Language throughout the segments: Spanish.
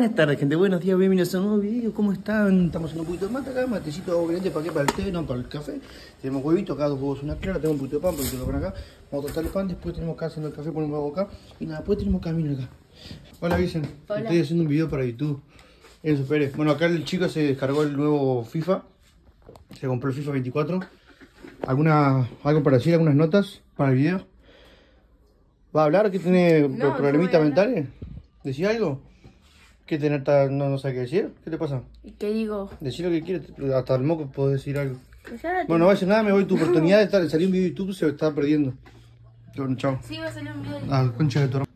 Buenas tardes, gente. Buenos días, bienvenidos a un nuevo video. ¿Cómo están? Estamos en un poquito de mate acá, matecito de agua caliente. ¿Para qué? Para el té, no para el café. Tenemos huevito, acá 2 huevos, una clara. Tengo un poquito de pan, un poquito de pan acá. Vamos a tostar el pan. Después tenemos acá haciendo el café, ponemos agua acá. Y nada, después tenemos camino acá. Hola, Vicen. Hola. Estoy haciendo un video para YouTube. Enzo Pérez. Bueno, acá el chico se descargó el nuevo FIFA. Se compró el FIFA 24. ¿Algo para decir? ¿Algunas notas para el video? ¿Va a hablar? ¿Que tiene problemitas mentales? ¿Decís algo? ¿Qué tener no sabe qué decir? ¿Qué te pasa? ¿Y qué digo? Decir lo que quieres, hasta el moco podés decir algo. Cállate. Bueno, no va a decir nada, me voy. Tu oportunidad de salir un video de YouTube se está perdiendo. Bueno, chao. Sí, va a salir un video de Ah, concha de toro.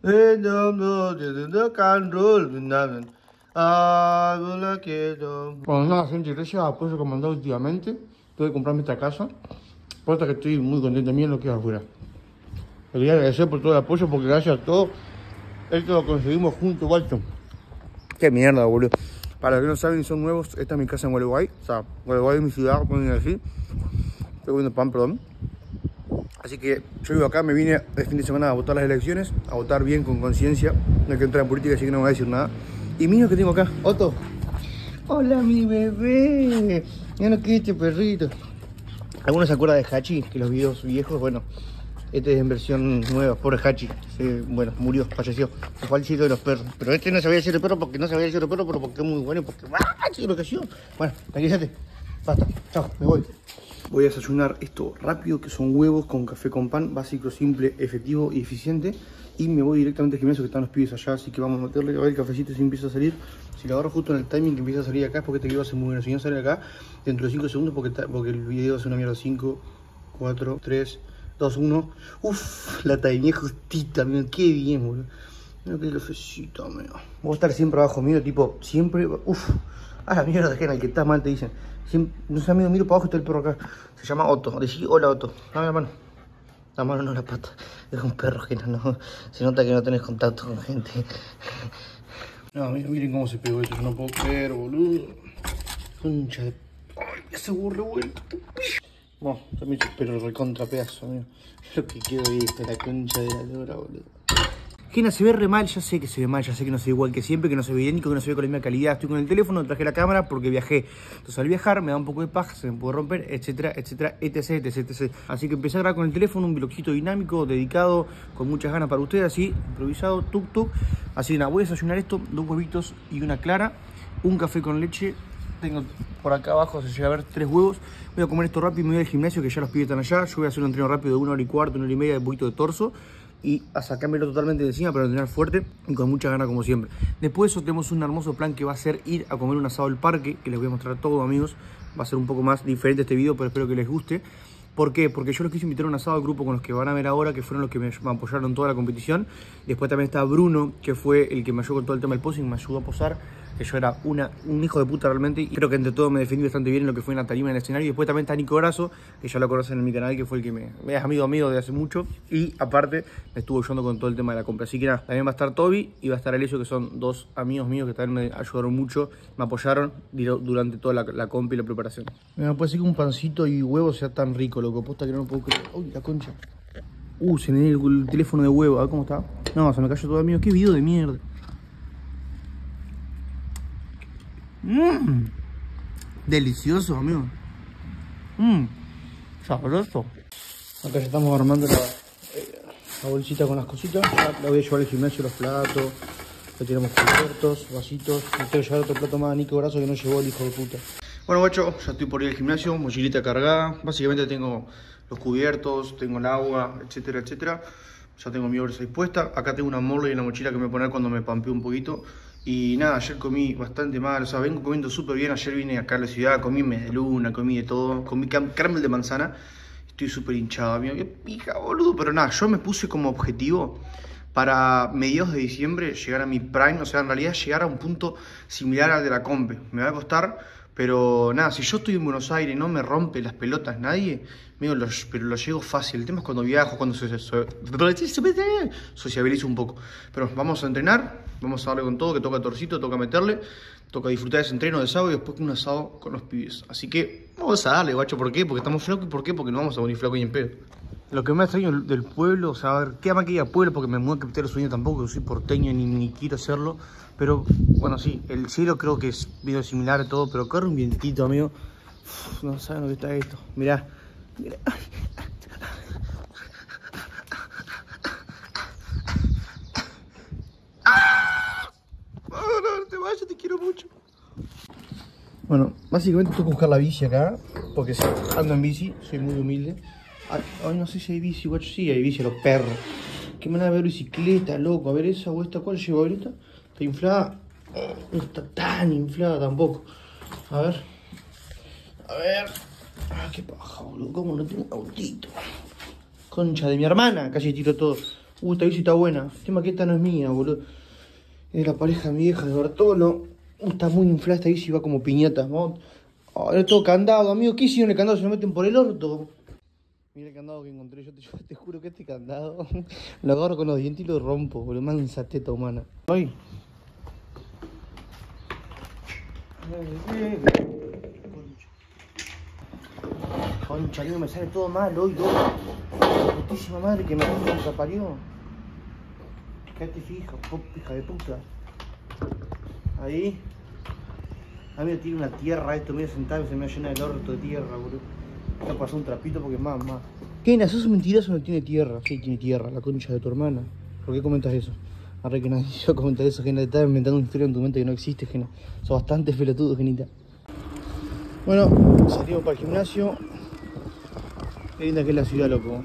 Bueno, nada, gente, gracias al apoyo que me han dado últimamente. Tuve que comprarme esta casa. Por que estoy muy contento. Miren lo que es afuera. Quería agradecer por todo el apoyo porque gracias a todo esto lo conseguimos juntos, Walton. Qué mierda, boludo. Para los que no saben y son nuevos, esta es mi casa en Gualeguay. O sea, Gualeguay es mi ciudad, ponen así. Estoy comiendo pan, perdón. Así que yo vivo acá, me vine el fin de semana a votar las elecciones, a votar bien, con conciencia. No hay que entrar en política, así que no me voy a decir nada. Y mira lo que tengo acá, Otto. Hola, mi bebé. Mira lo que es este perrito. ¿Algunos se acuerdan de Hachi? Que los videos viejos, bueno, este es en versión nueva, pobre Hachi. Bueno, murió, falleció. Se fue al sitio de los perros. Pero este no sabía decir de perro porque no sabía decir de perro, pero porque es muy bueno, porque ¡ah! Lo que yo. Bueno, tranquilízate. Basta, chao, me voy. Voy a desayunar esto rápido, que son huevos con café con pan, básico, simple, efectivo y eficiente. Y me voy directamente al gimnasio, que están los pibes allá, así que vamos a meterle a ver el cafecito si empieza a salir. Si lo agarro justo en el timing que empieza a salir acá, es porque este video va a ser muy bueno. Si no sale acá, dentro de 5 segundos, porque el video hace una mierda. 5, 4, 3, 2, 1. Uff, la timing justita, mira, qué bien, boludo. Mira qué cafecito, mira. Voy a estar siempre abajo mío, tipo, siempre. Uff, a la mierda, que en el que estás mal te dicen. Siempre, no sé, amigo, miro para abajo, está el perro acá. Se llama Otto. Decí hola, Otto. Dame la mano. La mano, no la pata. Es un perro que no. Se nota que no tenés contacto con gente. No, miren cómo se pegó esto. Yo no puedo creer, boludo. Concha de. Ay, ese huevo revuelto. Bueno, también se pero recontra pedazo, amigo. Lo que quedó ahí está la concha de la lora, boludo. Gina, se ve re mal, ya sé que se ve mal, ya sé que no se ve igual que siempre, que no se ve idéntico, que no se ve con la misma calidad. Estoy con el teléfono, traje la cámara porque viajé. Entonces al viajar me da un poco de paja, se me puede romper, etcétera, etcétera, etc, etc, etc. Así que empecé a grabar con el teléfono un vlogcito dinámico, dedicado, con muchas ganas para ustedes, así, improvisado, tuk tuk. Así que nada, voy a desayunar esto, 2 huevitos y una clara, un café con leche. Tengo por acá abajo, se llega a ver 3 huevos. Voy a comer esto rápido y me voy al gimnasio, que ya los pibes están allá. Yo voy a hacer un entreno rápido de 1 hora y cuarto, 1 hora y media, de poquito de torso. Y a sacármelo totalmente de encima para entrenar fuerte y con mucha ganas como siempre. Después de eso tenemos un hermoso plan que va a ser ir a comer un asado al parque, que les voy a mostrar todo, amigos. Va a ser un poco más diferente este video, pero espero que les guste. ¿Por qué? Porque yo los quise invitar a un asado al grupo con los que van a ver ahora, que fueron los que me apoyaron en toda la competición. Después también está Bruno, que fue el que me ayudó con todo el tema del posing, me ayudó a posar. Que yo era un hijo de puta realmente, y creo que entre todo me defendí bastante bien en lo que fue en la tarima, en el escenario. Y después también está Nico Grasso, que ya lo conocen en mi canal, que fue el que me es amigo mío de hace mucho. Y aparte me estuvo ayudando con todo el tema de la compra. Así que nada, también va a estar Toby y va a estar Alessio, que son 2 amigos míos que también me ayudaron mucho, me apoyaron durante toda la compra y la preparación. Me puede ser que un pancito y huevo sea tan rico, loco, posta que no lo puedo creer. Uy, la concha. Se me dio el teléfono de huevo, a ver cómo está. No, se me cayó todo, amigo. Qué video de mierda. Delicioso, amigo. Sabroso. Acá ya estamos armando la bolsita con las cositas. Ya la voy a llevar al gimnasio, los platos. Ya tenemos cubiertos, vasitos. Me tengo que llevar otro plato más a Nico Grasso, que no llevó el hijo de puta. Bueno, guacho, ya estoy por ir al gimnasio, mochilita cargada. Básicamente tengo los cubiertos, tengo el agua, etcétera, etcétera. Ya tengo mi bolsa dispuesta. Acá tengo una morla y una mochila que me voy a poner cuando me pampeo un poquito. Y nada, ayer comí bastante mal, o sea, vengo comiendo súper bien. Ayer vine acá a la ciudad, comí medialuna, comí de todo, comí caramel de manzana. Estoy súper hinchado, amigo, qué pija, boludo. Pero nada, yo me puse como objetivo para mediados de diciembre llegar a mi prime. O sea, en realidad llegar a un punto similar al de la Compe. Me va a costar, pero nada, si yo estoy en Buenos Aires y no me rompe las pelotas nadie, pero lo llego fácil. El tema es cuando viajo, cuando sociabilizo un poco. Pero vamos a entrenar, vamos a darle con todo, que toca torcito, toca meterle, toca disfrutar ese entreno de sábado y después un asado con los pibes. Así que vamos a darle, guacho. ¿Por qué? Porque estamos flacos. ¿Y por qué? Porque no vamos a venir flacos y en pedo. Lo que más extraño del pueblo, o sea, a ver, queda más que ir al pueblo porque me mudé a Capital de Sueño tampoco, que soy porteño ni quiero hacerlo. Pero, bueno, sí, el cielo creo que es medio similar a todo, pero corre un vientito, amigo. Uf, no saben lo que está esto. Mirá, mirá. No te vayas, te quiero mucho. Bueno, básicamente tengo que buscar la bici acá, porque si ando en bici, soy muy humilde. Ay, no sé si hay bici, guacho. Sí, hay bici, los perros. ¿Qué manera de ver bicicleta, loco? A ver esa o esta, ¿cuál llevo ahorita? ¿Está inflada? No está tan inflada tampoco. A ver. A ver. Ah, qué paja, boludo. ¿Cómo no tengo un autito? Concha de mi hermana, casi tiro todo. Esta bici está buena. El tema que esta no es mía, boludo. Es de la pareja de mi vieja, de Bartolo. Está muy inflada esta bici, va como piñata. Oh, era todo candado, amigo. ¿Qué hicieron el candado? Se lo meten por el orto. Mira el candado que encontré. Yo te juro que este candado lo agarro con los dientes y lo rompo, boludo. Mansa teta humana. Ay. Concha, Dios, me sale todo mal hoy, loco. Putísima madre que me parió. Quédate fija, hija de puta. Ahí. A mí me tira una tierra esto, me voy a sentar y se me va a llenar el orto de tierra, boludo. Voy a pasar un trapito porque más. ¿Qué? ¿Sos mentiroso? No tiene tierra. Sí, tiene tierra, la concha de tu hermana. ¿Por qué comentas eso? Arre que nadie yo comentar eso, Gena. Estás inventando una historia en tu mente que no existe, Gena. Sos bastante pelotudo, Genita. Bueno, salimos para el gimnasio. Qué linda que es la ciudad, loco.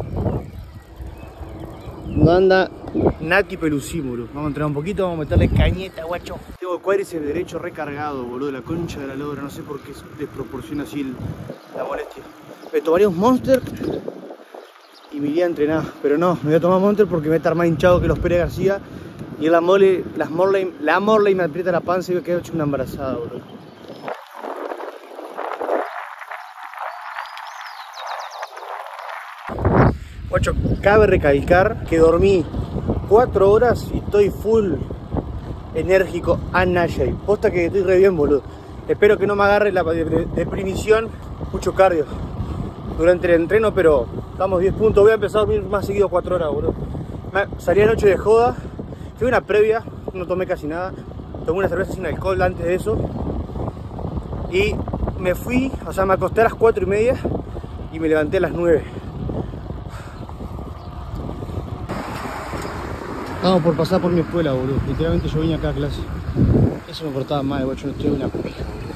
No anda Nati Pelusí, boludo. Vamos a entrenar un poquito, vamos a meterle cañeta, guacho. Tengo el cuádriceps derecho recargado, boludo. La concha de la lora, no sé por qué desproporciona así la molestia. Me tomaría un Monster y me iría a entrenar. Pero no, me voy a tomar Monster porque me voy a estar más hinchado que los Pérez García. Y la Morley me aprieta la panza y me quedo hecho una embarazada, boludo. Guacho, cabe recalcar que dormí 4 horas y estoy full enérgico a Nashai. Posta que estoy re bien, boludo. Espero que no me agarre la deprimición, mucho cardio durante el entreno, pero estamos 10 puntos. Voy a empezar a dormir más seguido 4 horas, boludo. Salí anoche de joda, fui una previa, no tomé casi nada. Tomé una cerveza sin alcohol antes de eso. Y me fui, o sea, me acosté a las 4:30 y me levanté a las 9. Vamos por pasar por mi escuela, boludo. Literalmente yo vine acá a clase. Eso me cortaba mal, guacho, no estoy en una pija, boludo.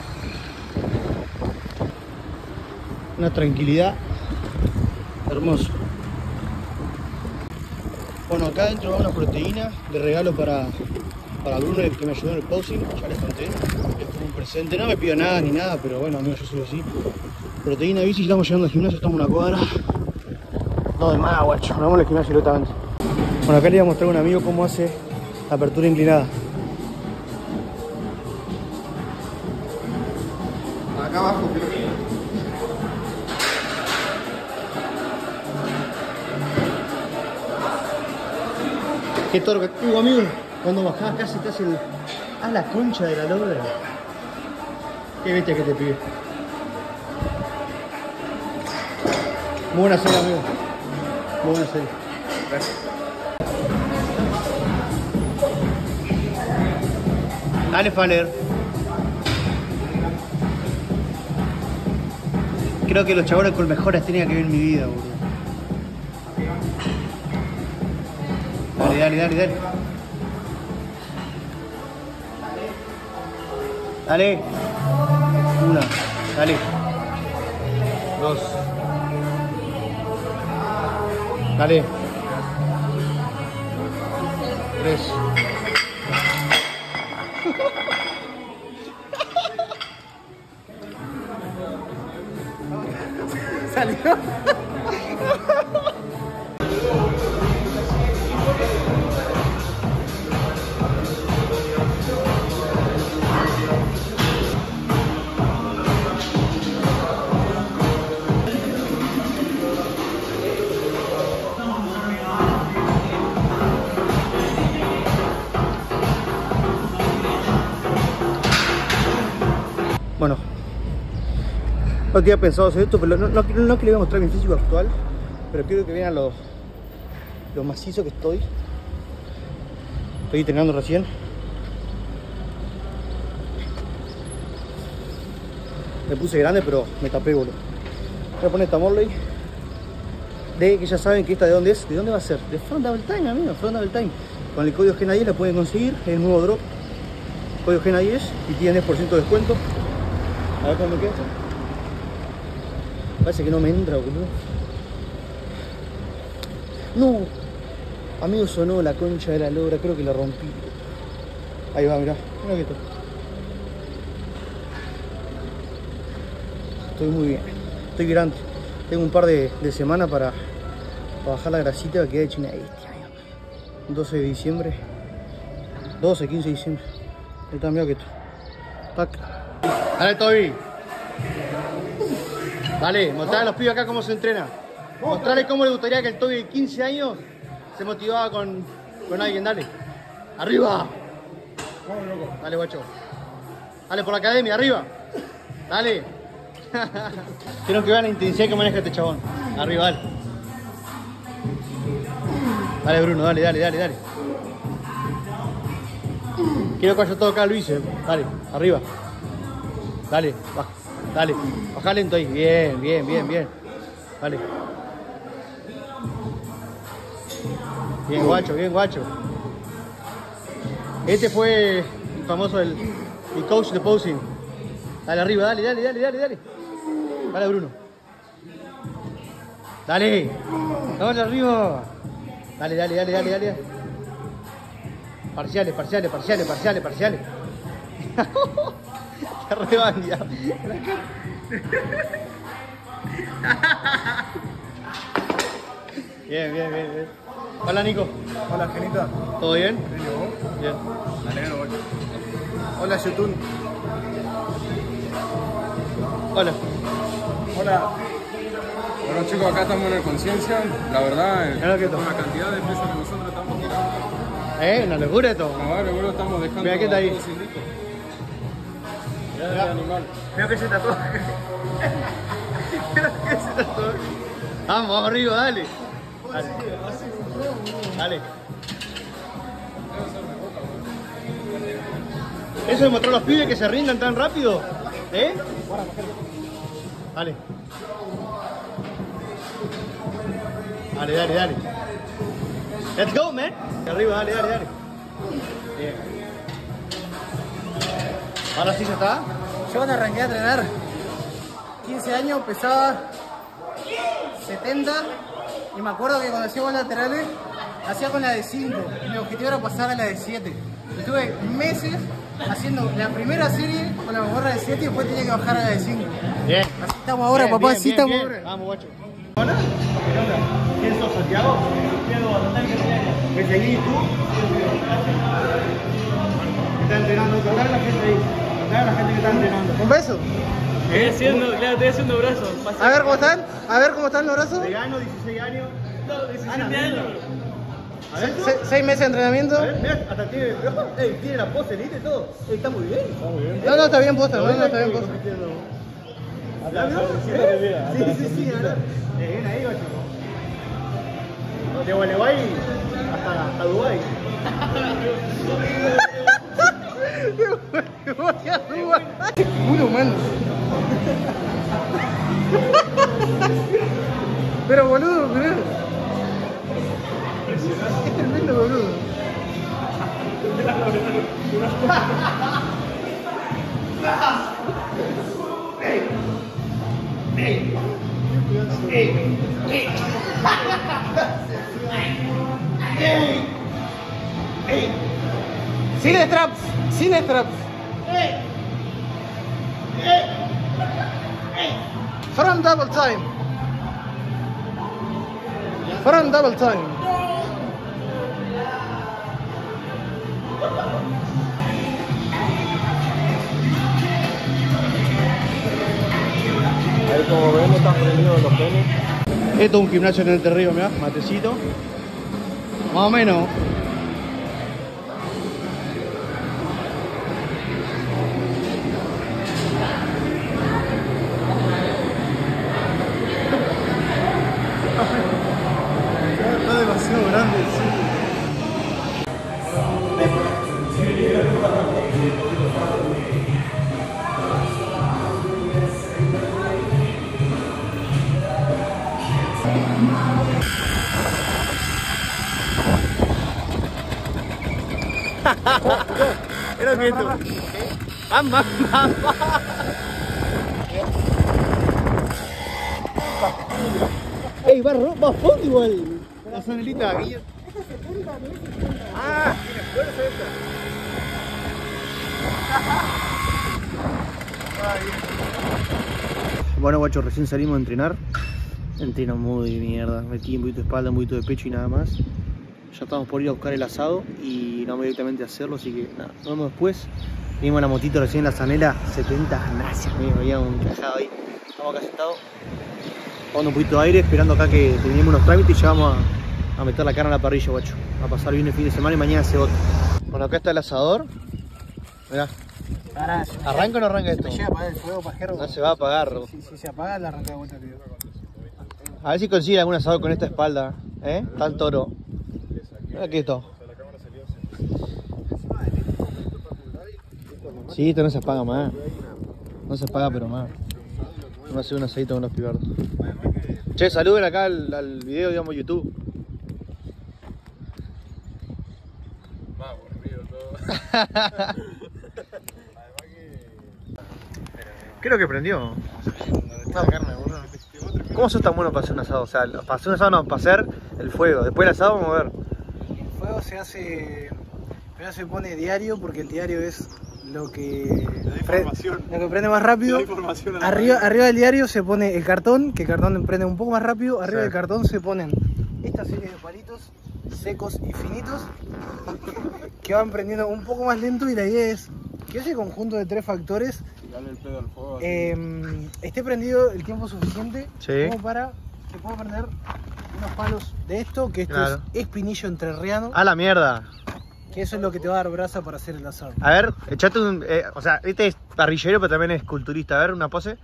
Una tranquilidad hermosa. Bueno, acá adentro va una proteína de regalo para Bruno, que me ayudó en el posing. Ya les conté. Es como un presente. No me pido nada ni nada, pero bueno, amigo, yo soy así. Proteína bici, estamos llegando al gimnasio, estamos a una cuadra. No de más, guacho. Nos vamos al gimnasio directamente. Bueno, acá le voy a mostrar a un amigo cómo hace la apertura inclinada. Acá abajo, creo que. Qué torque. Amigo, cuando bajás casi te hace el. ¡Ah, la concha de la lora! Qué bestia que te pide. Muy buena serie, amigo. Muy buena serie. Gracias. Dale, Faller. Creo que los chabones con mejores técnicas que vi en mi vida, boludo. Dale. Dale. 1. Dale. 2. Dale. 3. Salió. Bueno, no tenía pensado hacer esto, pero no que le voy a mostrar mi físico actual, Pero quiero que vean lo macizo que estoy. Estoy entrenando recién. Me puse grande, pero me tapé, boludo. Voy a poner esta Morley. Que ya saben que esta de dónde es. ¿De dónde va a ser? De Front Double Time, amigo. Front Double Time. Con el código GENA10 la pueden conseguir. Es el nuevo drop. Código GENA10 y tienen 10% de descuento. A ver cómo me queda esto. Parece que no me entra, boludo. No. Amigo, sonó la concha de la lora. Creo que la rompí. Ahí va, mirá. Mirá que esto. Estoy muy bien. Estoy grande. Tengo un par de semanas para bajar la grasita que queda hecha una bestia. 12 de diciembre. 12, 15 de diciembre. Ahí está, mirá que esto. Tac. Dale, Toby. Dale, mostrale a los pibes acá cómo se entrena. Mostrale cómo le gustaría que el Toby de 15 años se motivaba con alguien. Dale. Arriba. Dale, guacho. Dale por la academia, arriba. Dale. Quiero que vean la intensidad que maneja este chabón. Arriba, dale. Dale, Bruno, dale, dale, dale, dale. Quiero que vaya todo acá, Luis. Dale, arriba. Dale, baja. Dale, baja lento ahí. Bien, bien, bien, bien. Dale. Bien, guacho, bien, guacho. Este fue el famoso, el coach de posing. Dale, arriba, dale, dale, dale, dale, dale. Dale, Bruno. Dale. Dale, arriba. Dale, dale, dale, dale, dale. Parciales, parciales, parciales, parciales, parciales. Te rebandia. Bien, bien, bien, bien. Hola, Nico. Hola, Genita. ¿Todo bien? Bien. Me alegro, guacho. Hola, Yotun. Hola. Hola. Bueno, chicos, acá estamos en el Conciencia. La verdad, Claro que con la cantidad de peso que nosotros estamos tirando. Una locura esto. No, luego estamos dejando. Mira qué está ahí. Todo sin disco. Mira el animal. Creo que se tatuó. Creo que se tatuó. Vamos arriba, dale. Dale. Dale. Eso demostró a los pibes que se rindan tan rápido. ¿Eh? Dale. Dale, dale, dale. Let's go, man. Arriba, dale, dale, dale. Bien. Ahora sí ya está. Yo cuando arranqué a entrenar, 15 años, pesaba 70 y me acuerdo que cuando hacía bolas laterales, hacía con la de 5 y mi objetivo era pasar a la de 7. Estuve meses haciendo la primera serie con la gorra de 7 y después tenía que bajar a la de 5. Bien. Así estamos ahora, Bien, papá, bien, así bien, estamos bien. ahora. Vamos, guacho. Hola. ¿Quién sos, Santiago? ¿Me seguís tú? ¿Qué está entrenando? Contale a la gente ahí. Contale a la gente que está entrenando. Un beso. Estoy haciendo brazos. A ver cómo están. A ver cómo están los brazos. Vegano, 16 años. No, 17 años. A ver, 6 meses de entrenamiento. a ver, mirá, hasta tiene, tiene la pose, ¿viste? Todo. Está muy bien. Está muy bien. No, está bien puesta, no, está bien puesta. Sí, sí, sí, a ver. Bien ahí, guacho. De Gualeguay hasta Dubái. Puro mano. Pero boludo, mirá. Es tremendo, boludo. Sin straps, sin straps. Front double time. Front double time. Ahí como ven, están prendidos los penes. Esto es un gimnasio en el Terrío, mirá, matecito. Más o menos. Era que esto. ¡Mamá! ¡Ey, va fondo igual! La zanelita aquí. ¡Ah! ¡Tiene fuerza esta! Bueno, guacho, recién salimos a entrenar. Entreno muy de mierda. Metí un poquito de espalda, un poquito de pecho y nada más. Ya estamos por ir a buscar el asado y no voy directamente a hacerlo, así que nada, nos vemos después. Vimos la motito recién en la zanela, 70 gracias, me había un cajado ahí. Estamos acá sentados, tomando un poquito de aire, esperando acá que terminemos unos trámites y ya vamos a meter la carne a la parrilla, guacho. A pasar bien el fin de semana y mañana hace otro. Bueno, acá está el asador. Mirá. ¿Arranca o no arranca esto? Me llega a apagar el fuego, pajero. No se va a apagar. Si se apaga, la arranca de vuelta, tío. A ver si consigue algún asador con esta espalda, ¿eh? Tan toro. Mira que esto. Sí, esto no se apaga más. No se apaga, pero más. Vamos a hacer un asadito con los pibardos. Che, saluden acá al video, digamos, YouTube. ¿Qué es lo que prendió? Una carne, boludo. ¿Cómo sos tan bueno para hacer un asado? O sea, para hacer un asado no, para hacer el fuego. Después el asado vamos a ver. El fuego se hace... Primero se pone diario porque el diario es lo que prende más rápido. Arriba del diario se pone el cartón, que el cartón prende un poco más rápido. Arriba del cartón se ponen esta serie de palitos secos y finitos que van prendiendo un poco más lento, y la idea es que ese conjunto de tres factores esté prendido el tiempo suficiente como para que pueda prender unos palos de esto, que esto es pinillo entrerriano. ¡A la mierda! Que eso es lo que te va a dar brasa para hacer el asado. A ver, echate un... o sea, este es parrillero, pero también es culturista. A ver, una pose.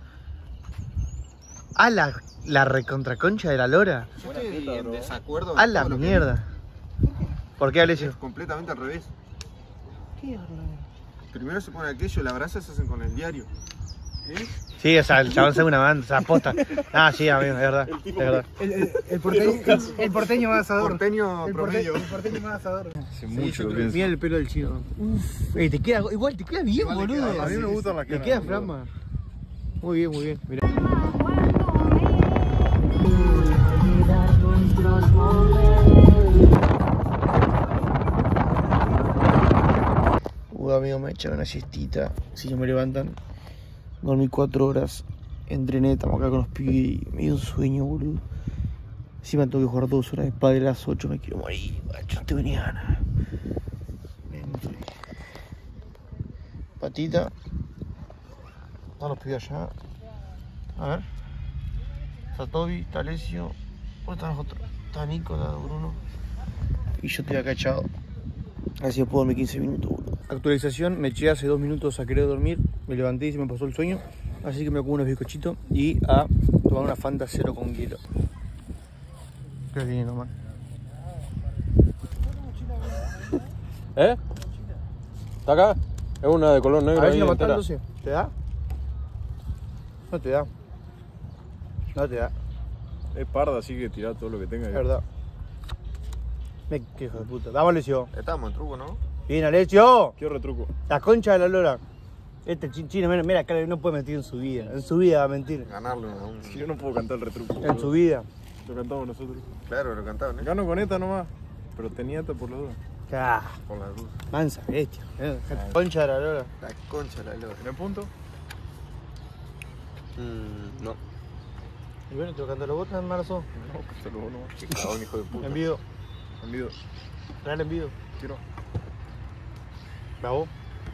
¡A la recontraconcha de la lora! Yo estoy en desacuerdo. ¡A la mierda! ¿Por qué, Alessio? Es completamente al revés. ¿Qué es? Primero se pone aquello, las brasas se hacen con el diario. Sí, o sea, el chabón se una banda, o sea, posta. Ah, sí, amigo, es verdad. Es verdad. El porteño más asador. Porteño promedio. El porteño más asador. Hace mucho lo pienso. Mira el pelo del chino. Uf, te queda, igual te queda bien, boludo. A mí me gustan las canas. Te queda flama. Muy bien, muy bien. Mirá. Amigo, me echaron una siestita. Si no me levantan, dormí 4 horas. Entrené, estamos acá con los pibes y me dio un sueño, boludo. Encima tengo que jugar 2 horas de padre a las 8. Me quiero morir, macho, no tengo ni ganas. Patita. Están los pibes allá. A ver. Está Toby, está Alessio. ¿Dónde están los otros? Está Nico, está Bruno. Y yo estoy acá echado. Así puedo dormir 15 minutos, boludo. Actualización, me eché hace 2 minutos a querer dormir. Me levanté y se me pasó el sueño. Así que me como unos bizcochitos y a tomar una Fanta 0 con hielo. Qué lindo, man. ¿Eh? ¿Está acá? Es una de color negro. A ver si ahí lo entera. matás, Lucio. ¿Te da? No te da. No te da. Es parda, así que tirá todo lo que tenga. Es verdad. Me quejo de puta. Dame, Alessio. Estamos en truco, ¿no? Bien, Alessio. ¿Qué retruco? La concha de la lora. Este chino, mira, cara, no puede mentir en su vida. En su vida va a mentir. Ganarlo a un... Yo no puedo cantar el retruco. En su vida. Lo cantamos nosotros. Claro, lo cantaban, ¿eh? Gano con esta nomás. Pero tenía esta por la duda. Ah, Por las dudas. mansa bestia. Concha de la lora. La concha de la lora. ¿Tiene punto? No. Y bueno, te lo canto, ¿lo botas en marazón? No, pues te lo voy nomás. Qué cagón, hijo de puta. Envío. Envido. Real envío. Quiero. Bravo.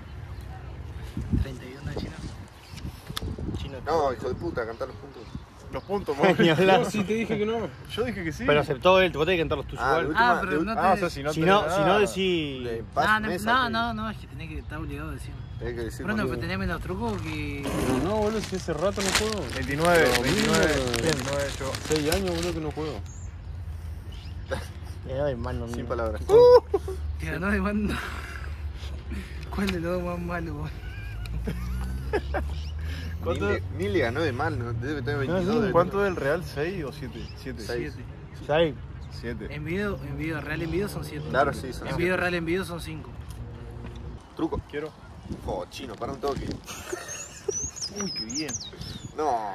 31 de China. Chino. No, hijo de puta, cantar los puntos. Los puntos, mami. Ni hablar. No, sí, te dije que no. Yo dije que sí. Pero aceptó él, vos tenés que cantar los tuyos Ah, igual. última- pero no te... Ah, o sea, si no Si te no, da- si no decís. De paz, mesa, no, es que tenés que estar obligado a decir. Tenés que decir Bruno, cuando- pero tenés menos truco que... Pero no, boludo, si hace rato no juego. 29, Pero 29. mínimo, Bien. 29 yo. 6 años, boludo, que no juego. Hermano, Sin palabras. Te ganó de mando. ¿Cuál de los dos más malo, vos? ¿Cuánto? Ni le ganó de mal, ¿no? Debe tener 22. de- ¿Cuánto es el Real? ¿6 o 7? 7. Seis. 6. 7. Envido, real envido son 7. Claro, sí, son Envido, real envido son 5. Truco. Quiero. Oh, chino, para un toque. Uy, qué bien. No.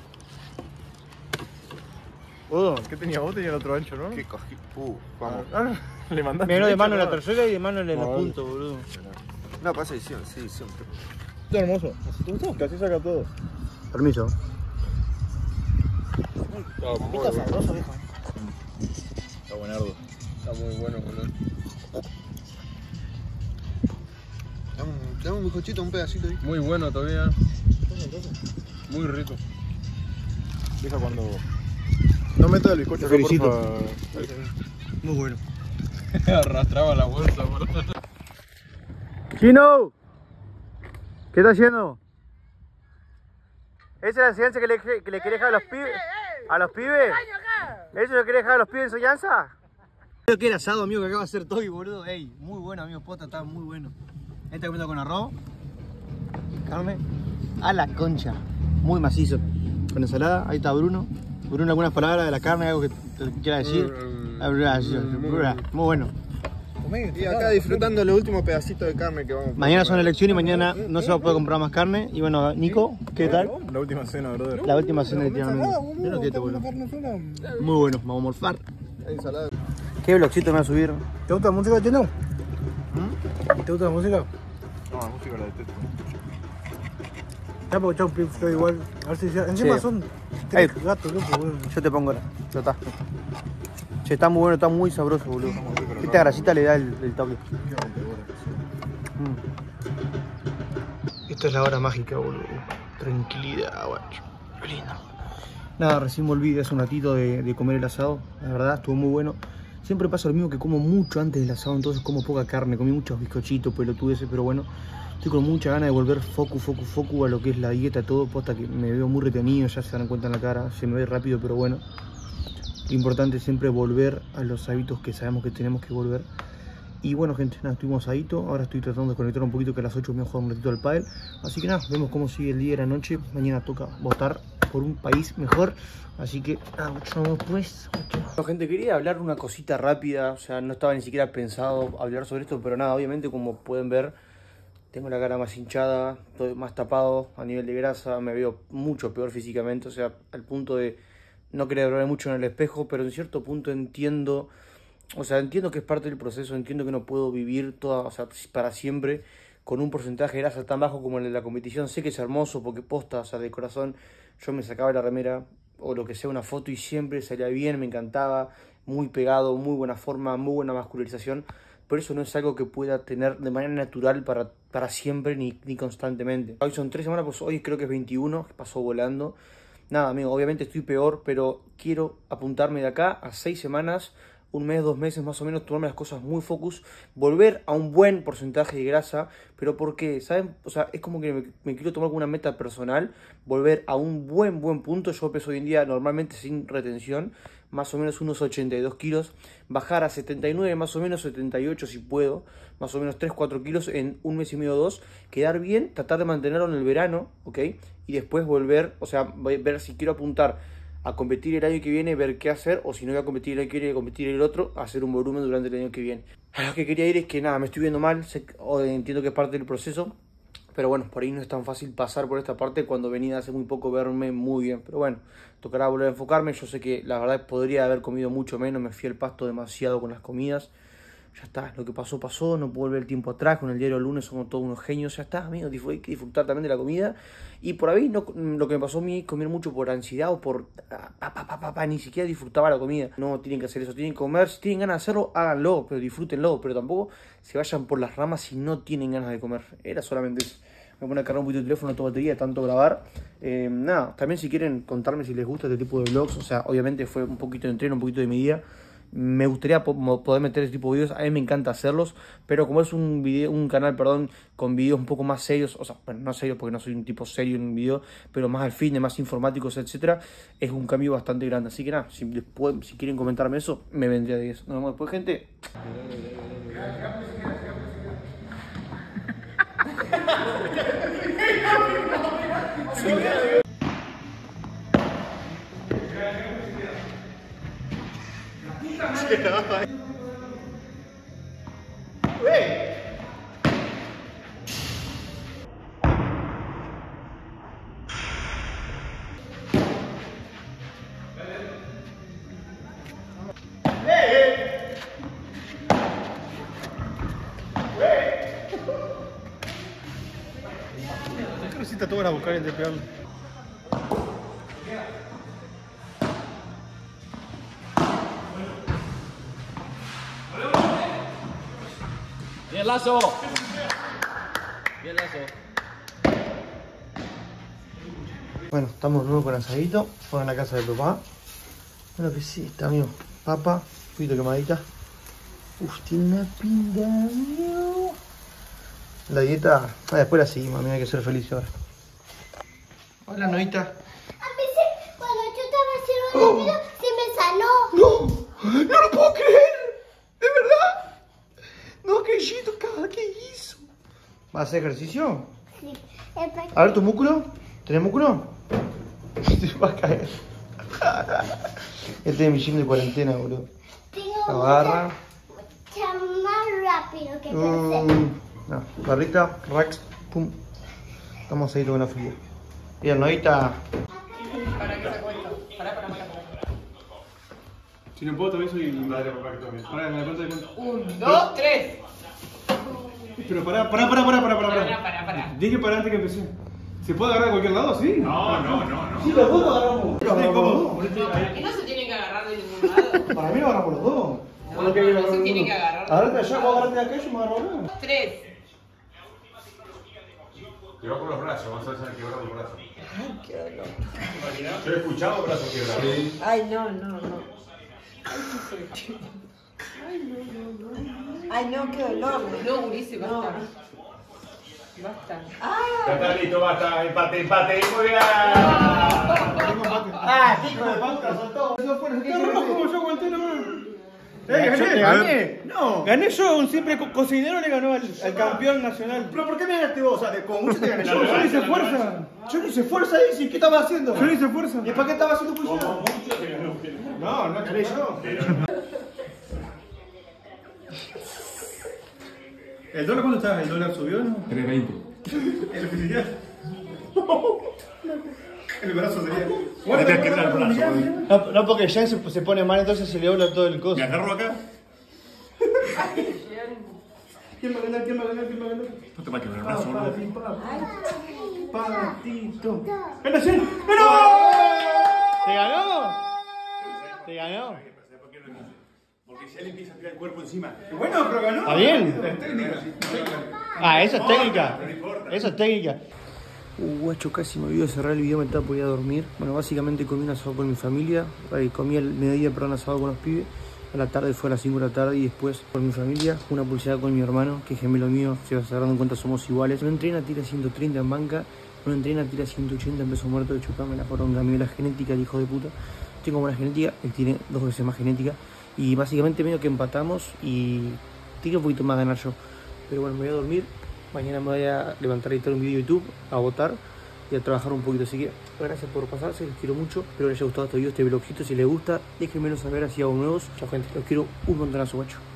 ¿Qué tenía vos? Tenía el otro ancho, ¿no? Qué cogí. Vamos. Le mandaste. Menos de mano en la leche, tercera y de mano en los No, puntos, boludo. No, pasa edición, sí, edición. Está hermoso. ¿Te gustó? Casi saca todo. Permiso. Está muy bueno. sabroso, viejo. Está buenardo. Está muy bueno, boludo. Dame un bizcochito, un pedacito ahí. Muy bueno todavía. Muy rico. Deja cuando. No metas el bizcocho acá, felicito. porfa. Muy bueno. Arrastraba la bolsa, boludo. ¡Chino! ¿Qué está haciendo? ¿Esa es la enseñanza que le querés dejar a los pibes? ¿A los pibes? ¿Eso le querés dejar a los pibes enseñanza? Creo que era asado, amigo, que acaba de hacer Toby, boludo. Ey, muy bueno, amigo, posta, está muy bueno. Este comiendo con arroz, carne, a la concha, muy macizo. Con ensalada, ahí está Bruno. Bruno, algunas palabras de la carne, algo que te quiera decir. Muy bueno. Y acá disfrutando los últimos pedacitos de carne que vamos a Mañana son elecciones y mañana no se va a poder comprar más carne. Y bueno, Nico, ¿qué tal? La última cena, ¿verdad? La última cena de tiramiento. Mira lo que te boludo. Muy bueno, vamos a morfar. ensalada. ¿Qué vlogcito me va a subir? ¿Te gusta la música, Chino? ¿Te gusta la música? No, la música la detesto. Ya, porque Chau Pip estoy igual. A ver si encima Sí. son Ey. 3 gatos, loco, boludo. Yo te pongo ahora, ya está. Che, está muy bueno, está muy sabroso, boludo. Esta grasita le da el toque. Esta es la hora mágica, boludo. Tranquilidad, guacho. Qué lindo. Nada, recién volví de hace un ratito de comer el asado. La verdad, estuvo muy bueno. Siempre pasa lo mismo, que como mucho antes del asado, entonces como poca carne. Comí muchos bizcochitos, pelotudeces, pero bueno. Estoy con mucha ganas de volver foco a lo que es la dieta, todo. Posta que me veo muy retenido, ya se dan cuenta en la cara. Se me ve rápido, pero bueno. Lo importante es siempre volver a los hábitos que sabemos que tenemos que volver. Y bueno, gente, nada, estuvimos asadito. Ahora estoy tratando de conectar un poquito, que a las 8 me voy a jugar un ratito al pádel. Así que nada, vemos cómo sigue el día y la noche. Mañana toca votar por un país mejor. Así que nada, mucho más pues. Bueno, gente, quería hablar una cosita rápida. O sea, no estaba ni siquiera pensado hablar sobre esto, pero nada, obviamente, como pueden ver, tengo la cara más hinchada, estoy más tapado a nivel de grasa, me veo mucho peor físicamente, o sea, al punto de no querer verme mucho en el espejo, pero en cierto punto entiendo, o sea, entiendo que es parte del proceso, entiendo que no puedo vivir toda, o sea, para siempre con un porcentaje de grasa tan bajo como el de la competición. Sé que es hermoso porque posta, o sea, de corazón, yo me sacaba la remera o lo que sea, una foto, y siempre salía bien, me encantaba, muy pegado, muy buena forma, muy buena muscularización. Pero eso no es algo que pueda tener de manera natural para siempre ni constantemente. Hoy son 3 semanas, pues hoy creo que es 21, que pasó volando. Nada, amigo, obviamente estoy peor, pero quiero apuntarme de acá a 6 semanas, un mes, 2 meses más o menos, tomarme las cosas muy focus, volver a un buen porcentaje de grasa. Pero ¿por qué? ¿Saben? O sea, es como que me quiero tomar como una meta personal, volver a un buen punto. Yo peso hoy en día normalmente sin retención, más o menos unos 82 kilos, bajar a 79, más o menos 78 si puedo, más o menos 3-4 kilos en un mes y medio o 2, quedar bien, tratar de mantenerlo en el verano, ¿ok? Y después volver, o sea, ver si quiero apuntar a competir el año que viene, ver qué hacer, o si no voy a competir el año que viene, competir el otro, hacer un volumen durante el año que viene. A lo que quería ir es que nada, me estoy viendo mal, entiendo que es parte del proceso, pero bueno, por ahí no es tan fácil pasar por esta parte cuando venía hace muy poco verme muy bien. Pero bueno, tocará volver a enfocarme. Yo sé que la verdad podría haber comido mucho menos, me fui al pasto demasiado con las comidas. Ya está, lo que pasó, pasó, no puedo volver el tiempo atrás. Con el diario del lunes somos todos unos genios, ya está, amigos, hay que disfrutar también de la comida. Y por ahí lo que me pasó a mí, comer mucho por ansiedad o por ni siquiera disfrutaba la comida. No tienen que hacer eso, tienen que comer, si tienen ganas de hacerlo, háganlo, pero disfrútenlo, pero tampoco se vayan por las ramas si no tienen ganas de comer. Era solamente eso. Me voy a cargar un poquito el teléfono, toda batería, de tanto grabar. Nada, también si quieren contarme si les gusta este tipo de vlogs, o sea, obviamente fue un poquito de entreno, un poquito de mi día. Me gustaría poder meter este tipo de videos, a mí me encanta hacerlos, pero como es un canal, con videos un poco más serios, o sea, bueno, no serios porque no soy un tipo serio en un video, pero más al fin, más informáticos, etcétera, es un cambio bastante grande. Así que nada, si quieren comentarme eso, me vendría de eso. Nos vemos después, gente. necesita todas las buscar y de pegarle. Bien, Lazo. Bien, Lazo. Bueno, estamos de nuevo con asadito. Fueron a la casa de papá. Bueno, que sí, está amigo. Papa, un poquito quemadita. Uf, tiene una pinta, amigo. La dieta, después la seguimos, amigo, hay que ser feliz ahora. Hola, Noita. A veces cuando yo estaba haciendo rápido se me sanó. ¡No! ¡No lo puedo creer! ¿De verdad? No, qué chito, ¿qué hizo? ¿Vas a hacer ejercicio? Sí. A ver tu músculo. ¿Tenés músculo? Se va a caer. Este es mi gym de cuarentena, boludo. Tengo Agarra. mucha más rápido que pensé. No, barrita, racks, pum. Estamos ahí con la fría. Bien, Noita. Si no puedo, te aviso y me daré para que tome. Pará, me da cuenta de cuenta. 1, 2, 3. Pero pará. Dije para antes que empecé. ¿Se puede agarrar de cualquier lado, sí? No. Sí, los dos agarramos. ¿Para qué no se tienen que agarrar de ningún lado? Para mí lo agarramos los dos. No se tienen que agarrar. Agarrate allá, vos agarrate de aquello y me agarro acá. 3. Quebró con los brazos, vamos a ver si han quebrado los brazos. Ay, qué dolor. Yo he escuchado brazos quebrados. Sí. Ay, no. Ay, no, qué dolor. No, Ulises, basta. Basta. Ya está listo, basta. Empate. Muy bien. Hijo de puta, soltó. ¿Cómo yo aguanté nomás? ¿Gané? No. Gané yo, un simple cocinero le ganó al campeón nacional. ¿Pero por qué me ganaste vos? O sea, como mucho te gané Yo no hice fuerza. Yo no hice fuerza ahí, ¿sí? ¿Qué estaba haciendo? Yo no hice fuerza. ¿Y para qué estaba haciendo fuerza? No gané yo. ¿El dólar cuánto está? ¿El dólar subió no? 3.20. ¿El oficial? El brazo sería. No, porque Jen se pone mal, entonces se le dobla todo el coso. ¿Me agarro acá? ¿Quién va a ganar? No te va a quebrar el brazo, ¿no? Patito. ¡Gana Jen! ¡Ganó! ¿Te ganó? Porque si él empieza a tirar el cuerpo encima. Bueno, pero ganó. ¿Está bien? Es técnica. Esa es técnica. Esa es técnica. Guacho, casi me olvidé de cerrar el video, me estaba por ir a dormir. Bueno, básicamente comí un asado con mi familia. Comí el mediodía, perdón, asado con los pibes. A la tarde fue a las 5 de la tarde y después con mi familia. Una pulseada con mi hermano, que es gemelo mío. Se va dando cuenta, somos iguales. Uno entrena, tira 130 en banca. Uno entrena, tira 180 en peso muerto. De chuparme la poronga, amigo, la genética, el hijo de puta. Tengo buena genética, él tiene 2 veces más genética. Y básicamente medio que empatamos y tiene un poquito más ganar yo. Pero bueno, me voy a dormir. Mañana me voy a levantar y editar un video de YouTube, a votar y a trabajar un poquito. Así que gracias por pasarse, les quiero mucho. Espero les haya gustado este video, este vlogcito. Si les gusta, déjenmelo saber, así hago nuevos. Chao gente, los quiero un montonazo, guacho.